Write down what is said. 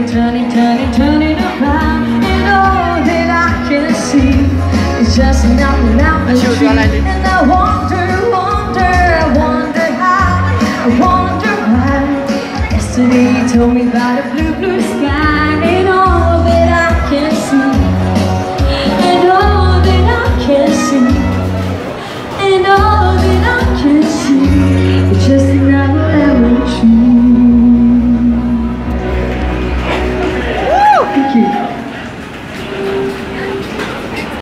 turning, turning, turning around. And all that I can see is just not without the tree. And I wonder, wonder, I wonder how, I wonder why. Yesterday you told me about a blue